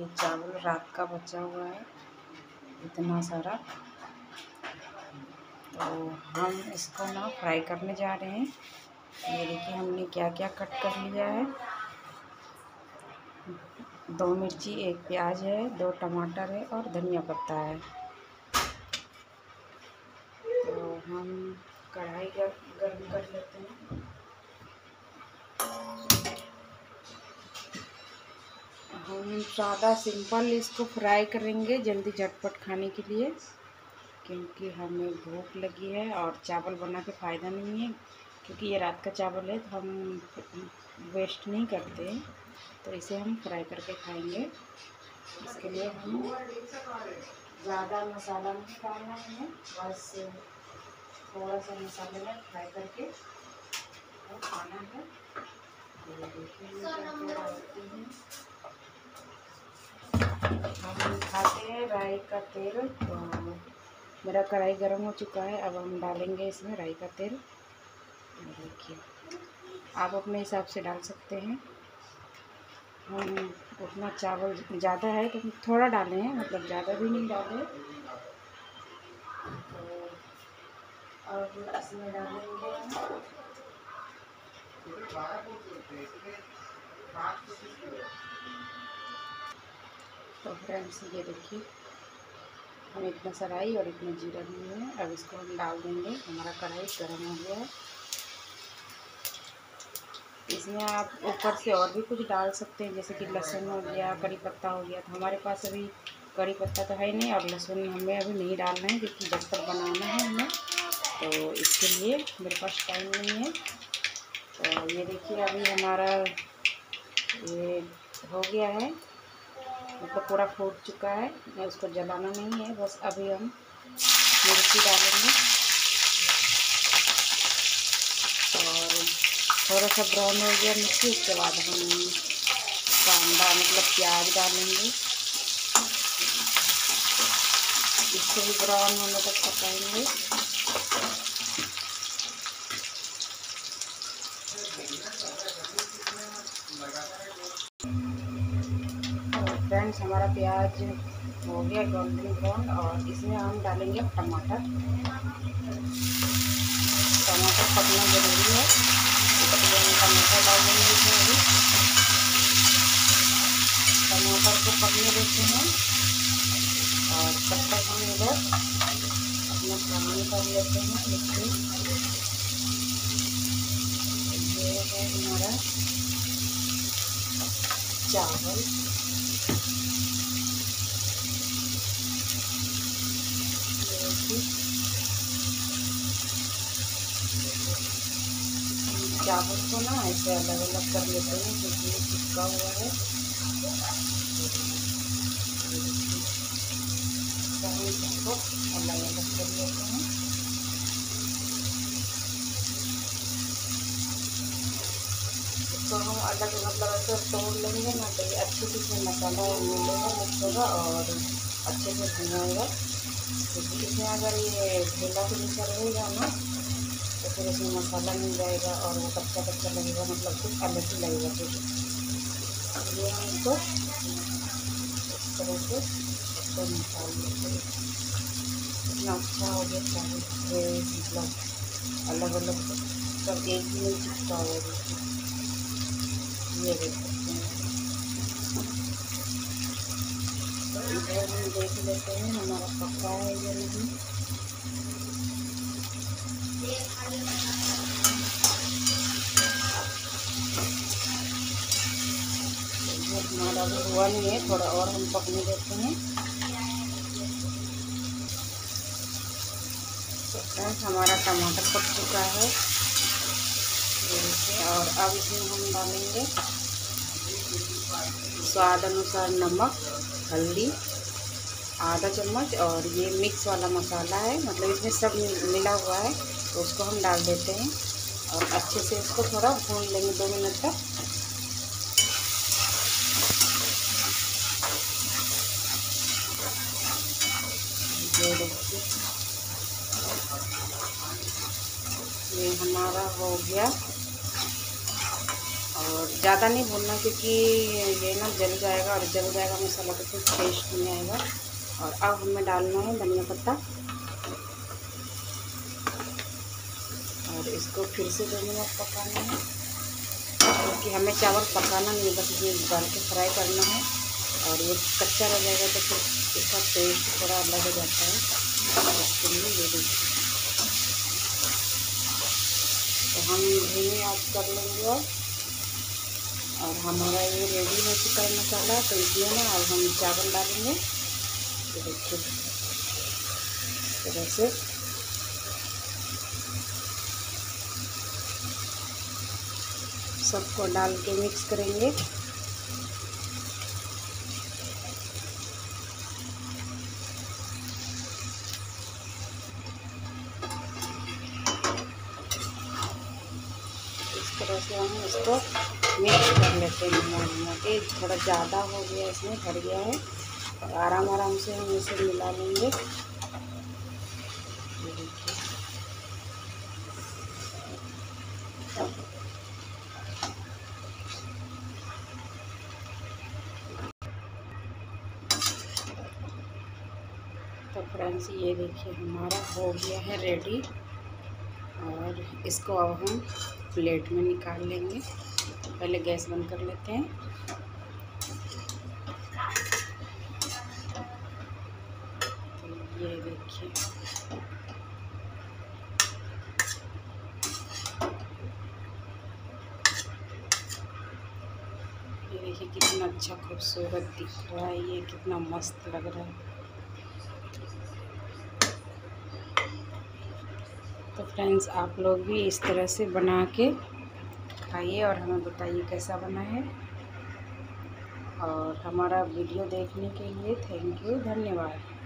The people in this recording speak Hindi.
चावल रात का बचा हुआ है इतना सारा, तो हम इसको ना फ्राई करने जा रहे हैं। ये देखिए हमने क्या क्या कट कर लिया है। 2 मिर्ची, 1 प्याज है, 2 टमाटर है और धनिया पत्ता है। तो हम कढ़ाई गर्म कर लेते हैं। हम सादा सिंपल इसको फ्राई करेंगे जल्दी झटपट खाने के लिए, क्योंकि हमें भूख लगी है और चावल बना के फ़ायदा नहीं है, क्योंकि ये रात का चावल है तो हम वेस्ट नहीं करते, तो इसे हम फ्राई करके खाएंगे। इसके लिए हम ज़्यादा मसाला नहीं डालना है, बस थोड़ा सा मसाले में फ्राई करके और खाना है। तो देखिए हम खाते हैं राई का तेल। तो मेरा कढ़ाई गर्म हो चुका है, अब हम डालेंगे इसमें राई का तेल। देखिए आप अपने हिसाब से डाल सकते हैं। हम उतना चावल ज़्यादा है तो थोड़ा डाले हैं, मतलब ज़्यादा भी नहीं डाले। तो अब इसमें डालेंगे तो फ्रेंड्स ये देखिए हम इतना सा राई और इतना जीरा लिए हैं। अब इसको हम डाल देंगे। हमारा कढ़ाई गर्म हो गया है। इसमें आप ऊपर से और भी कुछ डाल सकते हैं, जैसे कि लहसुन हो गया, कड़ी पत्ता हो गया। तो हमारे पास अभी कड़ी पत्ता तो है नहीं और लहसुन हमें अभी नहीं डालना है, क्योंकि जब तक बनाना है हमें, तो इसके लिए मेरे पास टाइम नहीं है। तो ये देखिए अभी हमारा ये हो गया है, मतलब पूरा फूट चुका है। मैं उसको जलाना नहीं है, बस अभी हम मिर्ची डालेंगे और थोड़ा सा ब्राउन हो गया मिर्ची, उसके बाद हम कांदा मतलब प्याज डालेंगे। इसको भी ब्राउन होने तक पकाएंगे। तो फ्रेंड्स हमारा प्याज हो गया गोल्डन ब्राउन और इसमें हम डालेंगे टमाटर। टमाटर पकना ज़रूरी है, इसलिए हम टमाटर डाल देंगे इसमें। अभी टमाटर को पकने देते हैं और तब तक हम इधर अपना सामान कर लेते हैं। देखिए ये है हमारा चावल। चावल को ना ऐसे अलग अलग कर लेते हैं, क्योंकि ये चिपका हुआ है। सबको अलग अलग कर लेते हैं। इसको हम अलग मतलब ऐसे तोड़ लेंगे ना, तो ये अच्छे से इसमें मसाला मिलेगा, मिक्स होगा और अच्छे से भुनाएगा। क्योंकि इसमें अगर ये ढीला के नीचे रहेगा ना, तो फिर इसमें मसाला मिल जाएगा और वो कच्चा कच्चा लगेगा, मतलब कुछ अलग ही लगेगा। फिर इसलिए हम इसको इस तरह से इसको निकाल लेते हैं। इतना अच्छा हो गया चावल, मतलब अलग अलग सब एक ही में चिपका हुआ है। ये देख सकते हैं। तो इधर हम देख लेते हैं हमारा पका है या नहीं। हमारा भी हुआ नहीं है, थोड़ा और हम पकने देते हैं। तो फ्रेंड्स हमारा टमाटर पक चुका है और अब इसमें हम डालेंगे स्वाद अनुसार नमक, हल्दी आधा चम्मच, और ये मिक्स वाला मसाला है, मतलब इसमें सब मिला हुआ है। तो उसको हम डाल देते हैं और अच्छे से इसको थोड़ा भून लेंगे 2 मिनट तक। ये देखिए ये हमारा हो गया और ज़्यादा नहीं भूनना, क्योंकि ये ना जल जाएगा, और जल जाएगा मसाला तो फिर टेस्ट नहीं आएगा। और अब हमें डालना है धनिया पत्ता, और इसको फिर से 2 मिनट पकाना है, क्योंकि हमें चावल पकाना नहीं, बस ये डाल के फ्राई करना है। और ये कच्चा रह जाएगा तो फिर इसका टेस्ट थोड़ा अलग हो जाता है। इसके लिए ये देखिए, तो हम धीमी आंच कर लेंगे और हमारा ये रेडी हो चुका है मसाला। तो इसमें ना अब हम चावल डालेंगे। तो देखिए इस तरह से सबको डाल के मिक्स करेंगे। इस तरह से हम इसको मिक्स कर लेते हैं। के थोड़ा ज़्यादा हो गया, इसमें भर गया है, और आराम आराम से हम इसे मिला लेंगे। तो फ्रेंड्स ये देखिए हमारा हो गया है रेडी, और इसको अब हम प्लेट में निकाल लेंगे। पहले गैस बंद कर लेते हैं। तो ये देखिए कितना अच्छा खूबसूरत दिख रहा है, ये कितना मस्त लग रहा है। तो फ्रेंड्स आप लोग भी इस तरह से बना के खाइए और हमें बताइए कैसा बना है। और हमारा वीडियो देखने के लिए थैंक यू, धन्यवाद।